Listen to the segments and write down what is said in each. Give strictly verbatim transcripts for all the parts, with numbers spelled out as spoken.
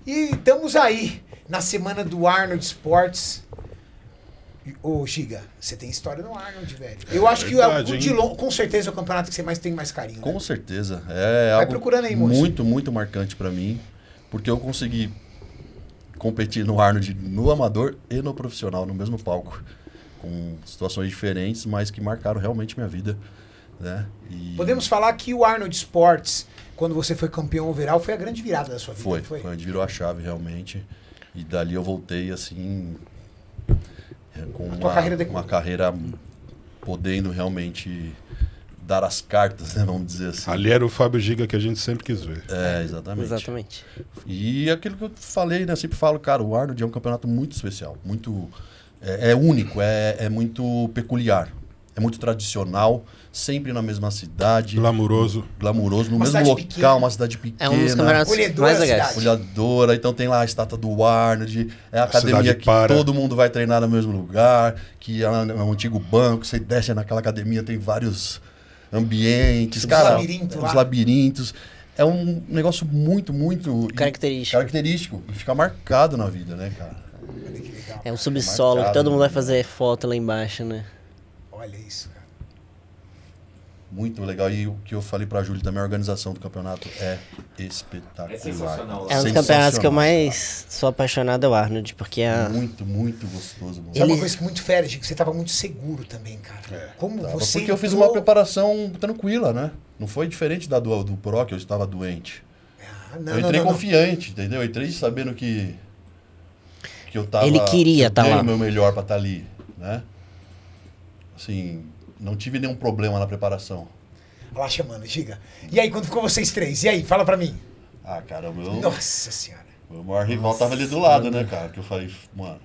E estamos aí, na semana do Arnold Sports. Ô, Giga, você tem história no Arnold, velho. Eu acho é que verdade, o de long, com certeza é o campeonato que você mais tem mais carinho. Com né? certeza. É Vai algo procurando aí, moço. muito, muito marcante pra mim. Porque eu consegui competir no Arnold no amador e no profissional, no mesmo palco. Com situações diferentes, mas que marcaram realmente minha vida. Né? E Podemos falar que o Arnold Sports, quando você foi campeão overall, foi a grande virada da sua vida. Foi, foi, foi onde virou a chave realmente. E dali eu voltei assim, com uma carreira de... uma carreira podendo realmente dar as cartas, né, vamos dizer assim. Ali era o Fábio Giga que a gente sempre quis ver. É, exatamente. Exatamente. E aquilo que eu falei, né, sempre falo, cara, o Arnold é um campeonato muito especial, muito é, é único, é, é muito peculiar, é muito tradicional, sempre na mesma cidade. Glamuroso. Glamuroso, no Uma mesmo cidade local, pequena. uma cidade pequena. É um dos campeonatos Olhadora mais a legais. cidade. Olhadora, então tem lá a estátua do Arnold, é a, A academia cidade que para. todo mundo vai treinar no mesmo lugar, que é um, é um antigo banco, você desce naquela academia, tem vários ambientes, Os cara, labirintos os lá. labirintos. É um negócio muito, muito Característico. característico e fica marcado na vida, né, cara? Olha que legal. É um subsolo que marcado, todo mundo vai né? fazer foto lá embaixo, né? Olha isso, cara. Muito legal. E o que eu falei pra Júlia também, a organização do campeonato é espetacular. É sensacional. É um dos Sensacional, campeonatos que eu cara. mais sou apaixonado é o Arnold, porque a... Muito, muito gostoso. Mano. É uma Ele- coisa que muito fera, Giga, você tava muito seguro também, cara. É, Como Tava, você porque eu fiz entrou- uma preparação tranquila, né? Não foi diferente da do, do Pro, que eu estava doente. Ah, não, eu não, entrei não, não. confiante, entendeu? Eu entrei sabendo que, que eu tava... Ele queria eu tá dei lá. o meu melhor pra estar ali, né? Assim, não tive nenhum problema na preparação. Olha lá chamando, Giga. E aí, quando ficou vocês três? E aí, fala pra mim. Ah, cara, o meu, Nossa senhora. o meu maior rival tava ali do lado, né, cara? Que eu falei, mano...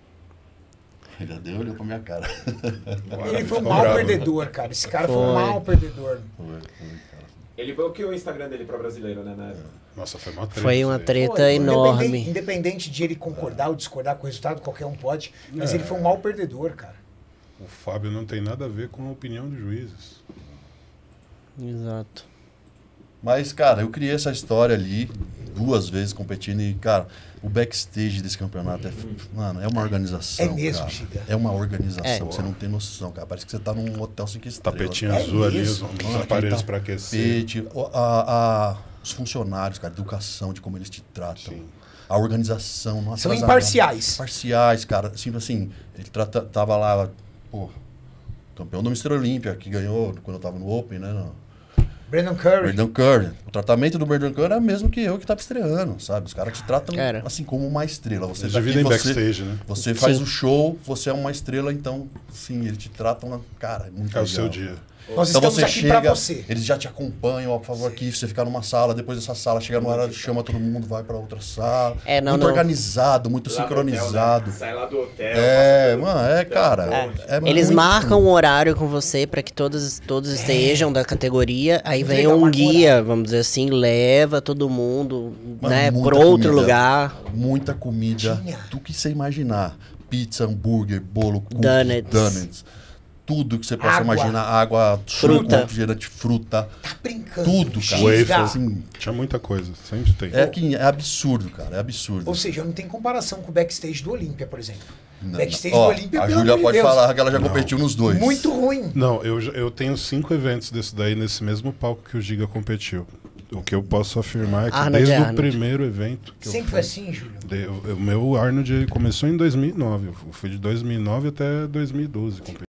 Ele já deu, olhou pra minha cara. Ele foi um Ficou mau bravo, né? perdedor, cara. Esse cara foi um Foi. mau perdedor. Foi, foi, cara. Ele bloqueou o Instagram dele pra brasileiro, né? né? Nossa, foi uma treta. foi isso uma daí. treta Foi, enorme. Independente, independente de ele concordar ou discordar com o resultado, qualquer um pode. Mas ele foi um mau perdedor, cara. O Fábio não tem nada a ver com a opinião dos juízes. Exato. Mas, cara, eu criei essa história ali duas vezes competindo e, cara, o backstage desse campeonato é, mano, é uma organização, É mesmo, cara. Giga. É uma organização, É. você não tem noção, cara. Parece que você tá num hotel cinco estrelas. Tapetinho É azul ali, os, mesmo? os Mano, aparelhos aquele pra aquecer. tapete, o- a- a- os funcionários, cara, educação, de como eles te tratam. Sim. A organização, nossa. São elas- imparciais. Imparciais, cara. Assim, assim, ele trata, tava lá, pô, campeão do mister Olímpia, que ganhou quando eu tava no Open, né? No, Brandon Curry. Brandon Curry. O tratamento do Brandon Curry é o mesmo que eu que tava estreando, sabe? Os caras te tratam Cara. assim como uma estrela. Você Eles daqui, dividem você, backstage, né? você faz Sim. o show, você é uma estrela, então, sim, eles te tratam, cara, é muito É o legal. seu dia. Nós Então estamos você aqui chega, pra você. eles já te acompanham, ó, por favor, aqui, você ficar numa sala, depois dessa sala, chega no horário, chama todo mundo, vai pra outra sala. É, não, muito não. organizado, muito Lá no sincronizado. hotel, né? Sai lá do hotel. É, passa mano, é, cara. É. é Eles muito- marcam um horário com você pra que todos, todos estejam da categoria. Aí Muito vem legal, um marca um guia, vamos dizer assim, leva todo mundo, Mano, né, muita pra outro comida. lugar. Muita comida, Tinha. do que você imaginar. Pizza, hambúrguer, bolo, cookies, Donuts. donuts. Tudo que você possa Água. imaginar. Água, Fruta. suco, refrigerante, fruta. Tá brincando. Tudo, cara. Giga. Wafer. Assim, Tinha muita coisa, sempre tem. é, que, é absurdo, cara. É absurdo. Ou seja, não tem comparação com o backstage do Olímpia, por exemplo. Não, backstage não. Ó, do Olímpia, a pelo Júlia amor de pode Deus. falar que ela já Não. competiu nos dois. Muito ruim. Não, eu, já- eu tenho cinco eventos desse daí nesse mesmo palco que o Giga competiu. O que eu posso afirmar é que Arnold desde é o Arnold. primeiro evento que Sempre eu foi fui, assim, Júlio. de- o, o meu Arnold ele começou em dois mil e nove. Eu fui de dois mil e nove até dois mil e doze competindo.